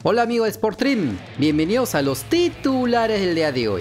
Hola amigos de Sportstream, bienvenidos a los titulares del día de hoy.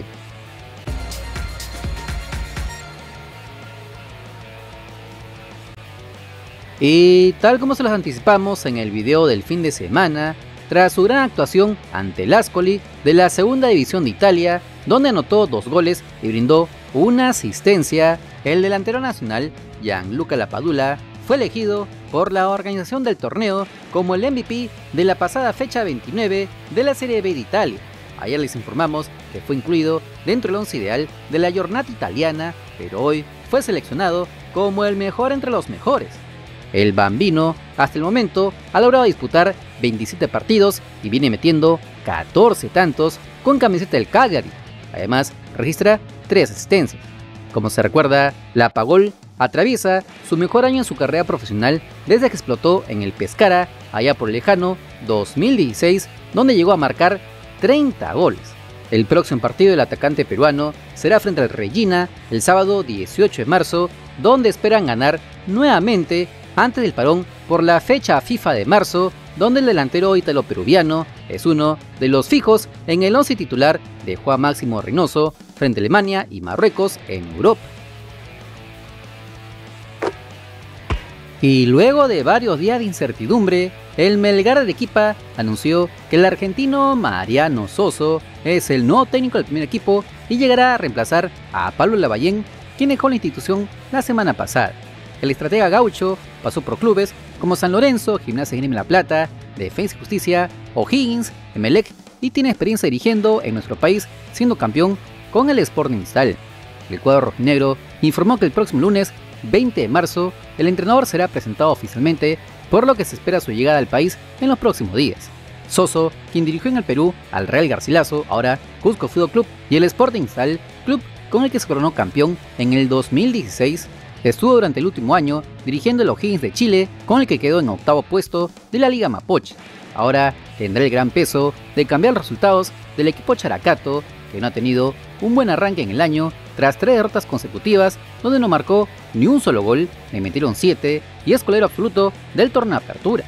Y tal como se los anticipamos en el video del fin de semana, tras su gran actuación ante el Ascoli de la segunda división de Italia, donde anotó 2 goles y brindó una asistencia, el delantero nacional Gianluca Lapadula fue elegido por la organización del torneo como el MVP de la pasada fecha 29 de la Serie B de Italia. Ayer les informamos que fue incluido dentro del 11 ideal de la Giornata italiana, pero hoy fue seleccionado como el mejor entre los mejores. El bambino, hasta el momento, ha logrado disputar 27 partidos y viene metiendo 14 tantos con camiseta del Cagliari. Además, registra 3 asistencias. Como se recuerda, Lapagol atraviesa su mejor año en su carrera profesional desde que explotó en el Pescara, allá por el lejano 2016, donde llegó a marcar 30 goles. El próximo partido del atacante peruano será frente al Reggina el sábado 18 de marzo, donde esperan ganar nuevamente antes del parón por la fecha FIFA de marzo, donde el delantero ítalo-peruviano es uno de los fijos en el 11 titular de Juan Máximo Reynoso frente a Alemania y Marruecos en Europa. Y luego de varios días de incertidumbre, el Melgar de Arequipa anunció que el argentino Mariano Soso es el nuevo técnico del primer equipo y llegará a reemplazar a Pablo Lavallén, quien dejó la institución la semana pasada. El estratega gaucho pasó por clubes como San Lorenzo, Gimnasia Grima La Plata, Defensa y Justicia, O'Higgins, Emelec y tiene experiencia dirigiendo en nuestro país, siendo campeón con el Sporting Cristal. El cuadro rojinegro informó que el próximo lunes 20 de marzo el entrenador será presentado oficialmente, por lo que se espera su llegada al país en los próximos días. Soso, quien dirigió en el Perú al Real Garcilaso, ahora Cusco Fútbol Club, y el Sporting Cristal, club con el que se coronó campeón en el 2016, estuvo durante el último año dirigiendo el O'Higgins de Chile, con el que quedó en 8º puesto de la Liga Mapoche. Ahora tendrá el gran peso de cambiar los resultados del equipo Characato, que no ha tenido un buen arranque en el año tras 3 derrotas consecutivas, donde no marcó ni un solo gol, le metieron 7 y es colero absoluto del torneo de apertura.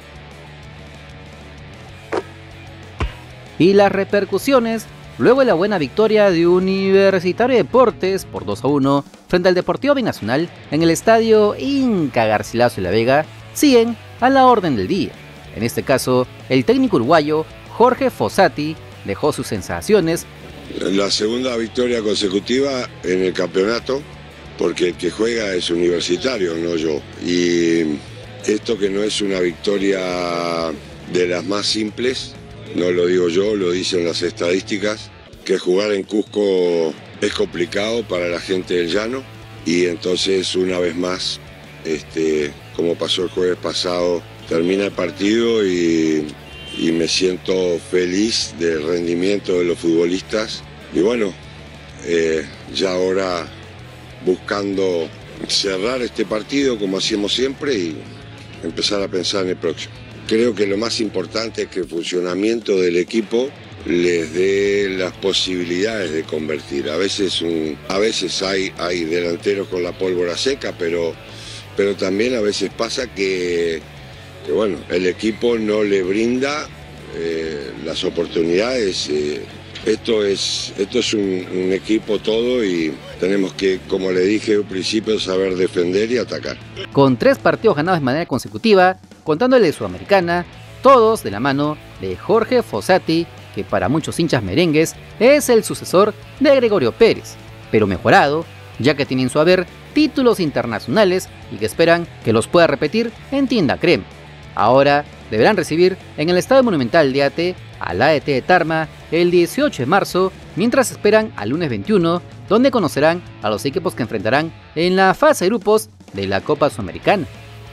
Y las repercusiones luego de la buena victoria de Universitario de Deportes por 2-1 frente al Deportivo Binacional en el estadio Inca Garcilaso de la Vega siguen a la orden del día. En este caso, el técnico uruguayo Jorge Fossati dejó sus sensaciones. La segunda victoria consecutiva en el campeonato, porque el que juega es Universitario, no yo. Y esto que no es una victoria de las más simples, no lo digo yo, lo dicen las estadísticas, que jugar en Cusco es complicado para la gente del llano y entonces una vez más, como pasó el jueves pasado, termina el partido y me siento feliz del rendimiento de los futbolistas y bueno, ya ahora buscando cerrar este partido como hacíamos siempre y empezar a pensar en el próximo. Creo que lo más importante es que el funcionamiento del equipo les dé las posibilidades de convertir. A veces hay delanteros con la pólvora seca, pero también a veces pasa que bueno, el equipo no le brinda las oportunidades. Esto es un equipo todo y tenemos que, como le dije al principio, saber defender y atacar. Con 3 partidos ganados de manera consecutiva, contándole de Sudamericana, todos de la mano de Jorge Fossati, que para muchos hinchas merengues es el sucesor de Gregorio Pérez, pero mejorado, ya que tiene en su haber títulos internacionales y que esperan que los pueda repetir en Tinda Crema. Ahora deberán recibir en el Estadio Monumental de Ate al AET de Tarma el 18 de marzo, mientras esperan al lunes 21, donde conocerán a los equipos que enfrentarán en la fase de grupos de la Copa Sudamericana.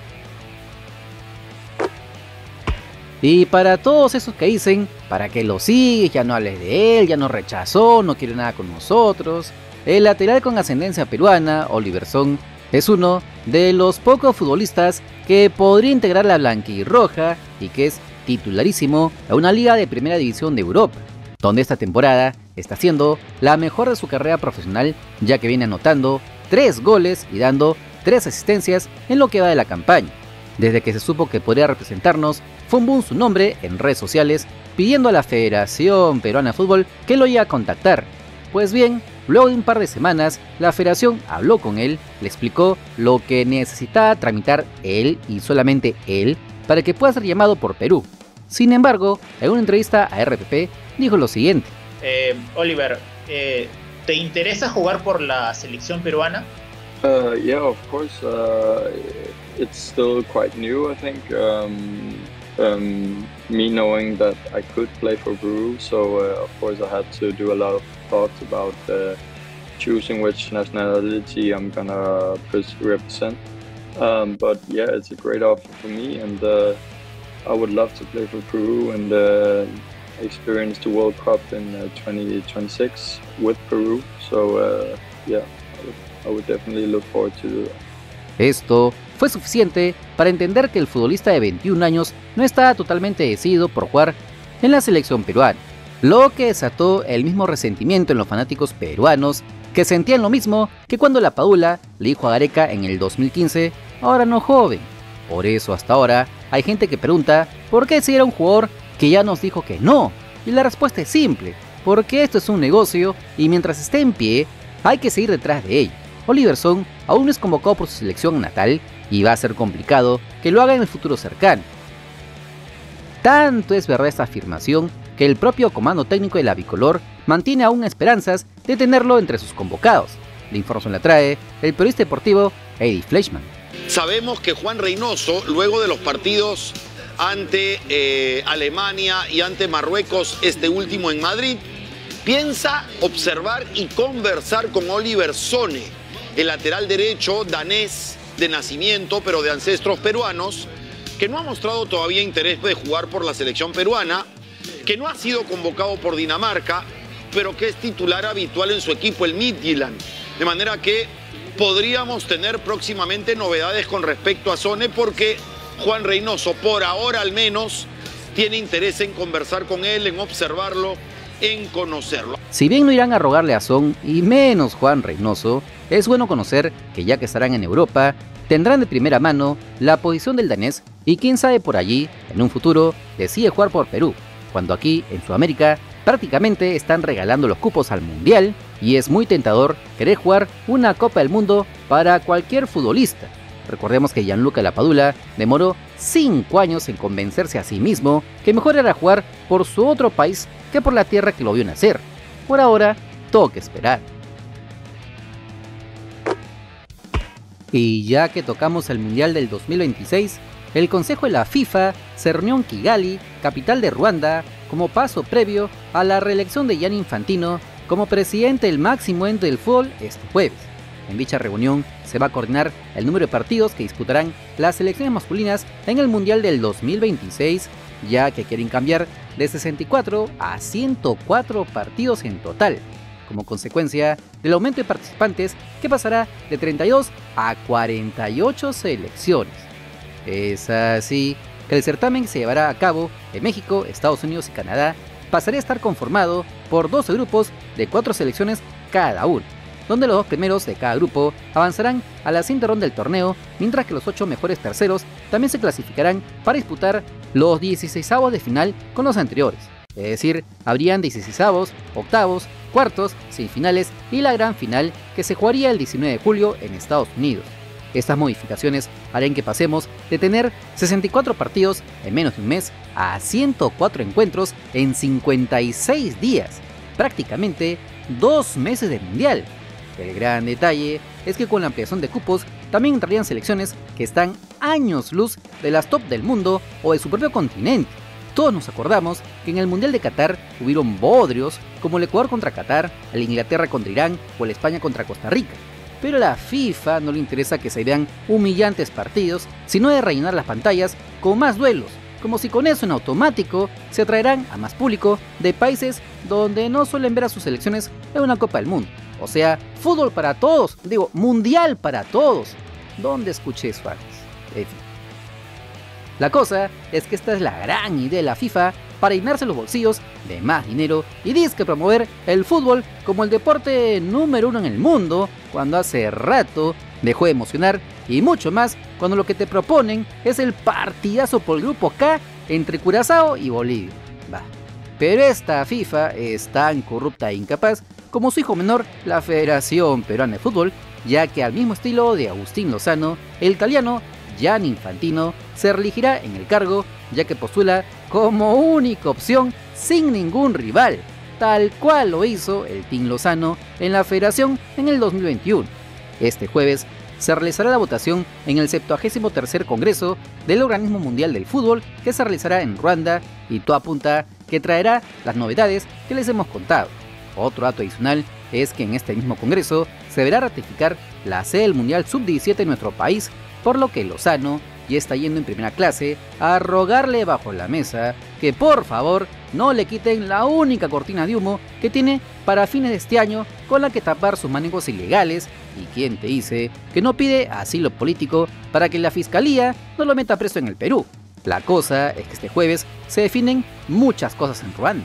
Y para todos esos que dicen, ¿para qué lo sigues? Ya no hables de él, ya nos rechazó, no quiere nada con nosotros. El lateral con ascendencia peruana, Oliverson, es uno de los pocos futbolistas que podría integrar la blanquirroja y que es titularísimo a una liga de primera división de Europa, donde esta temporada está siendo la mejor de su carrera profesional, ya que viene anotando 3 goles y dando 3 asistencias en lo que va de la campaña. Desde que se supo que podría representarnos, fue un boom su nombre en redes sociales, pidiendo a la Federación Peruana de Fútbol que lo iba a contactar. Pues bien, luego de un par de semanas, la federación habló con él, le explicó lo que necesitaba tramitar él y solamente él para que pueda ser llamado por Perú. Sin embargo, en una entrevista a RPP, dijo lo siguiente. Oliver, ¿te interesa jugar por la selección peruana? Yeah, of course. It's still quite new, I think. Me knowing that I could play for Peru, so of course I had to do a lot of thoughts about choosing which nationality I'm gonna represent. But yeah, it's a great offer for me, and I would love to play for Peru and experience the World Cup in 2026 with Peru. So yeah, I would definitely look forward to do that. Esto fue suficiente para entender que el futbolista de 21 años no estaba totalmente decidido por jugar en la selección peruana, lo que desató el mismo resentimiento en los fanáticos peruanos que sentían lo mismo que cuando la Padula le dijo a Gareca en el 2015, ahora no joven. Por eso hasta ahora hay gente que pregunta por qué si era un jugador que ya nos dijo que no, y la respuesta es simple, porque esto es un negocio y mientras esté en pie hay que seguir detrás de ello. Oliverson aún no es convocado por su selección natal y va a ser complicado que lo haga en el futuro cercano. Tanto es verdad esta afirmación que el propio comando técnico de la bicolor mantiene aún esperanzas de tenerlo entre sus convocados. La información la trae el periodista deportivo Eddie Fleischmann. Sabemos que Juan Reynoso, luego de los partidos ante Alemania y ante Marruecos, este último en Madrid, piensa observar y conversar con Oliver Sone, el lateral derecho danés de nacimiento, pero de ancestros peruanos, que no ha mostrado todavía interés de jugar por la selección peruana, que no ha sido convocado por Dinamarca, pero que es titular habitual en su equipo, el Midtjylland. De manera que podríamos tener próximamente novedades con respecto a Sone, porque Juan Reynoso, por ahora al menos, tiene interés en conversar con él, en observarlo, en conocerlo. Si bien no irán a rogarle a Son, y menos Juan Reynoso, es bueno conocer que ya que estarán en Europa, tendrán de primera mano la posición del danés y quién sabe por allí, en un futuro, decide jugar por Perú, cuando aquí, en Sudamérica, prácticamente están regalando los cupos al Mundial y es muy tentador querer jugar una Copa del Mundo para cualquier futbolista. Recordemos que Gianluca Lapadula demoró 5 años en convencerse a sí mismo que mejor era jugar por su otro país que por la tierra que lo vio nacer. Por ahora, toca esperar. Y ya que tocamos el Mundial del 2026, el Consejo de la FIFA se reunió en Kigali, capital de Ruanda, como paso previo a la reelección de Gianni Infantino como presidente del máximo ente del fútbol este jueves. En dicha reunión se va a coordinar el número de partidos que disputarán las selecciones masculinas en el Mundial del 2026, ya que quieren cambiar de 64 a 104 partidos en total, como consecuencia del aumento de participantes que pasará de 32 a 48 selecciones. Es así que el certamen que se llevará a cabo en México, Estados Unidos y Canadá pasaría a estar conformado por 12 grupos de 4 selecciones cada uno, donde los 2 primeros de cada grupo avanzarán a la siguiente ronda del torneo, mientras que los 8 mejores terceros también se clasificarán para disputar los 16avos de final con los anteriores. Es decir, habrían 16avos, octavos, cuartos, semifinales y la gran final que se jugaría el 19 de julio en Estados Unidos. Estas modificaciones harán que pasemos de tener 64 partidos en menos de un mes a 104 encuentros en 56 días, prácticamente 2 meses de mundial. El gran detalle es que con la ampliación de cupos también entrarían selecciones que están años luz de las top del mundo o de su propio continente. Todos nos acordamos que en el Mundial de Qatar hubieron bodrios como el Ecuador contra Qatar, el Inglaterra contra Irán o el España contra Costa Rica. Pero a la FIFA no le interesa que se vean humillantes partidos, sino de rellenar las pantallas con más duelos, como si con eso en automático se atraerán a más público de países donde no suelen ver a sus selecciones en una Copa del Mundo. O sea, fútbol para todos, digo, mundial para todos. ¿Dónde escuché eso antes? En fin. La cosa es que esta es la gran idea de la FIFA para llenarse los bolsillos de más dinero y disque promover el fútbol como el deporte número 1 en el mundo, cuando hace rato dejó de emocionar y mucho más cuando lo que te proponen es el partidazo por el grupo K entre Curazao y Bolivia. Va. Pero esta FIFA es tan corrupta e incapaz como su hijo menor, la Federación Peruana de Fútbol, ya que al mismo estilo de Agustín Lozano, el italiano Gianni Infantino se reelegirá en el cargo, ya que postula como única opción sin ningún rival, tal cual lo hizo el Team Lozano en la Federación en el 2021. Este jueves se realizará la votación en el 73º Congreso del Organismo Mundial del Fútbol, que se realizará en Ruanda, y todo apunta que traerá las novedades que les hemos contado. Otro dato adicional es que en este mismo Congreso se deberá ratificar la sede del Mundial Sub-17 en nuestro país, por lo que Lozano ya está yendo en primera clase a rogarle bajo la mesa que por favor no le quiten la única cortina de humo que tiene para fines de este año con la que tapar sus manejos ilegales. ¿Y quién te dice que no pide asilo político para que la fiscalía no lo meta preso en el Perú? La cosa es que este jueves se definen muchas cosas en Ruanda.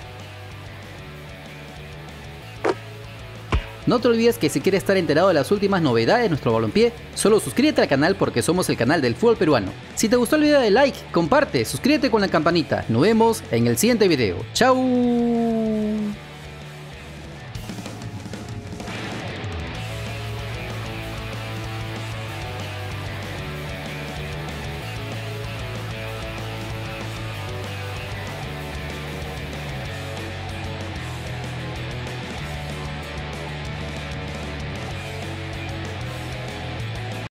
No te olvides que si quieres estar enterado de las últimas novedades de nuestro balompié, solo suscríbete al canal porque somos el canal del fútbol peruano. Si te gustó el video, dale like, comparte, suscríbete con la campanita. Nos vemos en el siguiente video. ¡Chao!